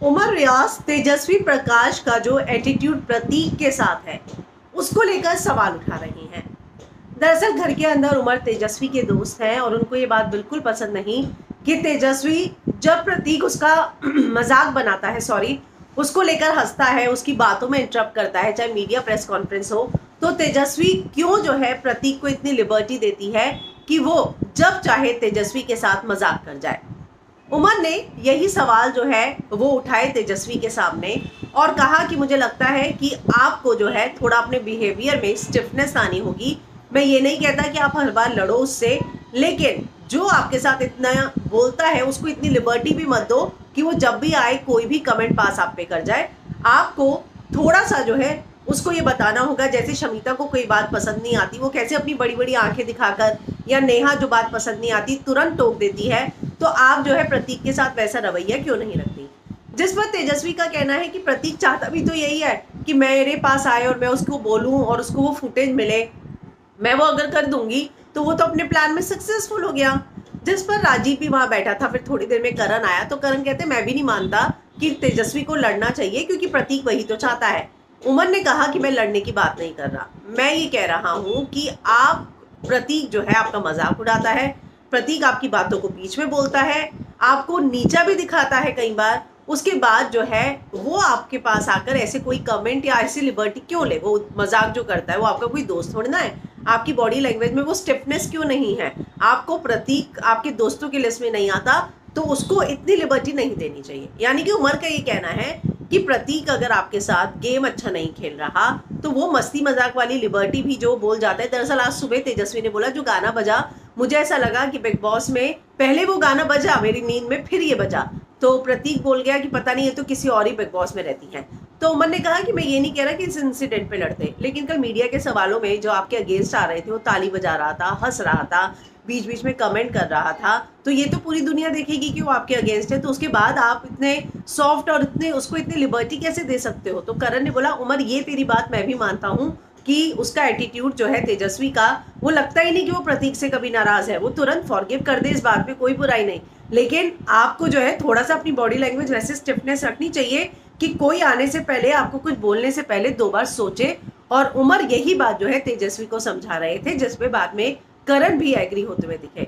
उमर रियाज तेजस्वी प्रकाश का जो एटीट्यूड प्रतीक के साथ है उसको लेकर सवाल उठा रही हैं। दरअसल घर के अंदर उमर तेजस्वी के दोस्त हैं और उनको ये बात बिल्कुल पसंद नहीं कि तेजस्वी जब प्रतीक उसका मजाक बनाता है, उसको लेकर हंसता है, उसकी बातों में इंटरप्ट करता है, चाहे मीडिया प्रेस कॉन्फ्रेंस हो, तो तेजस्वी क्यों जो है प्रतीक को इतनी लिबर्टी देती है कि वो जब चाहे तेजस्वी के साथ मजाक कर जाए। उमर ने यही सवाल जो है वो उठाए तेजस्वी के सामने और कहा कि मुझे लगता है कि आपको जो है थोड़ा अपने बिहेवियर में स्टिफनेस आनी होगी। मैं ये नहीं कहता कि आप हर बार लड़ो उससे, लेकिन जो आपके साथ इतना बोलता है उसको इतनी लिबर्टी भी मत दो कि वो जब भी आए कोई भी कमेंट पास आप पे कर जाए। आपको थोड़ा सा जो है उसको ये बताना होगा, जैसे शमिता को कोई बात पसंद नहीं आती, वो कैसे अपनी बड़ी बड़ी आंखें दिखाकर, या नेहा जो बात पसंद नहीं आती तुरंत टोक देती है, तो आप जो है प्रतीक के साथ वैसा रवैया क्यों नहीं रखती। जिस पर तेजस्वी का कहना है कि प्रतीक चाहता भी तो यही है कि मेरे पास आए और मैं उसको बोलूं और उसको वो फुटेज मिले, मैं वो अगर कर दूंगी तो वो तो अपने प्लान में सक्सेसफुल हो गया। जिस पर राजीव भी वहां बैठा था। फिर थोड़ी देर में करण आया तो करण कहते मैं भी नहीं मानता कि तेजस्वी को लड़ना चाहिए क्योंकि प्रतीक वही तो चाहता है। उमर ने कहा कि मैं लड़ने की बात नहीं कर रहा, मैं ये कह रहा हूं कि आप प्रतीक जो है आपका मजाक उड़ाता है, प्रतीक आपकी बातों को बीच में बोलता है, आपको नीचा भी दिखाता है कई बार। उसके बाद जो है वो आपके पास आकर ऐसे कोई कमेंट या ऐसी लिबर्टी क्यों ले। वो मजाक जो करता है वो आपका कोई दोस्त थोड़ी ना है। आपकी बॉडी लैंग्वेज में वो स्टिफनेस क्यों नहीं है। आपको प्रतीक आपके दोस्तों की लिस्ट में नहीं आता तो उसको इतनी लिबर्टी नहीं देनी चाहिए। यानी कि उमर का ये कहना है कि प्रतीक अगर आपके साथ गेम अच्छा नहीं खेल रहा तो वो मस्ती मजाक वाली लिबर्टी भी जो बोल जाता है। दरअसल आज सुबह तेजस्वी ने बोला जो गाना बजा, मुझे ऐसा लगा कि बिग बॉस में पहले वो गाना बजा मेरी नींद में, फिर ये बजा, तो प्रतीक बोल गया कि पता नहीं है तो किसी और ही बिग बॉस में रहती हैं। तो उमर ने कहा कि मैं ये नहीं कह रहा कि इस इंसिडेंट पे लड़ते, लेकिन कल मीडिया के सवालों में जो आपके अगेंस्ट आ रहे थे वो ताली बजा रहा था, हंस रहा था, बीच बीच में कमेंट कर रहा था, तो ये तो पूरी दुनिया देखेगी कि वो आपके अगेंस्ट है। तो उसके बाद आप इतने सॉफ्ट और इतने उसको इतनी लिबर्टी कैसे दे सकते हो। तो करण ने बोला उमर ये तेरी बात मैं भी मानता हूँ कि उसका एटीट्यूड जो है तेजस्वी का, वो लगता ही नहीं कि वो प्रतीक से कभी नाराज है, वो तुरंत फॉरगिव कर दे, इस बात में कोई बुराई नहीं। लेकिन आपको जो है थोड़ा सा अपनी बॉडी लैंग्वेज वैसे स्टिफनेस रखनी चाहिए कि कोई आने से पहले, आपको कुछ बोलने से पहले 2 बार सोचे। और उमर यही बात जो है तेजस्वी को समझा रहे थे, जिसपे बाद में करण भी एग्री होते हुए दिखे।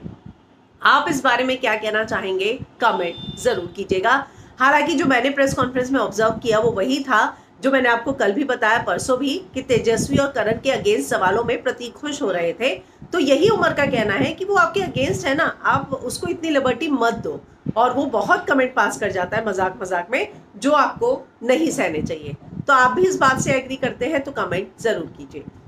आप इस बारे में क्या कहना चाहेंगे कमेंट जरूर कीजिएगा। हालांकि जो मैंने प्रेस कॉन्फ्रेंस में ऑब्जर्व किया वो वही था जो मैंने आपको कल भी बताया, परसों भी, कि तेजस्वी और करण के अगेंस्ट सवालों में प्रतीक खुश हो रहे थे। तो यही उमर का कहना है कि वो आपके अगेंस्ट है ना, आप उसको इतनी लिबर्टी मत दो। और वो बहुत कमेंट पास कर जाता है मजाक मजाक में जो आपको नहीं सहने चाहिए। तो आप भी इस बात से एग्री करते हैं तो कमेंट जरूर कीजिए।